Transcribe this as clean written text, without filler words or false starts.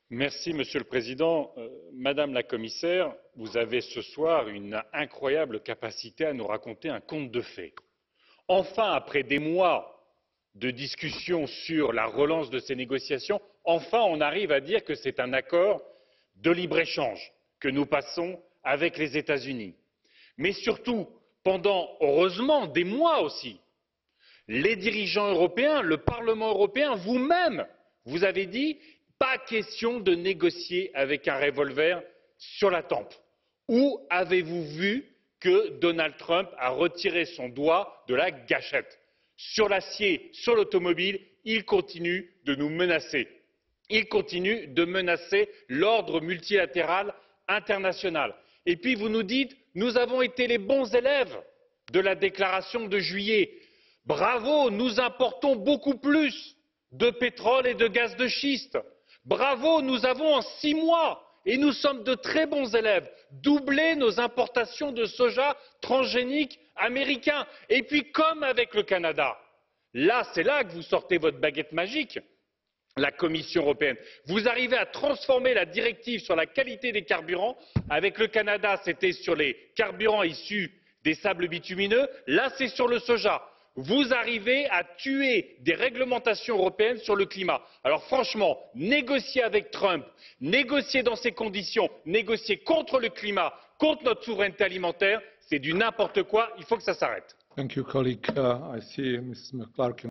Monsieur le Président. Madame la Commissaire, vous avez ce soir une incroyable capacité à nous raconter un conte de fées. Enfin, après des mois de discussions sur la relance de ces négociations, enfin on arrive à dire que c'est un accord de libre-échange que nous passons avec les États-Unis. Mais surtout, pendant, heureusement, des mois aussi, les dirigeants européens, le Parlement européen, vous-même, vous avez dit pas question de négocier avec un revolver sur la tempe. Où avez-vous vu que Donald Trump a retiré son doigt de la gâchette? Sur l'acier, sur l'automobile, il continue de nous menacer. Il continue de menacer l'ordre multilatéral international. Et puis vous nous dites nous avons été les bons élèves de la déclaration de juillet. Bravo, nous importons beaucoup plus de pétrole et de gaz de schiste. Bravo, nous avons en 6 mois, et nous sommes de très bons élèves, doublé nos importations de soja transgénique américain. Et puis comme avec le Canada, là c'est là que vous sortez votre baguette magique, la Commission européenne. Vous arrivez à transformer la directive sur la qualité des carburants. Avec le Canada, c'était sur les carburants issus des sables bitumineux, là c'est sur le soja. Vous arrivez à tuer des réglementations européennes sur le climat. Alors franchement, négocier avec Trump, négocier dans ces conditions, négocier contre le climat, contre notre souveraineté alimentaire, c'est du n'importe quoi, il faut que ça s'arrête.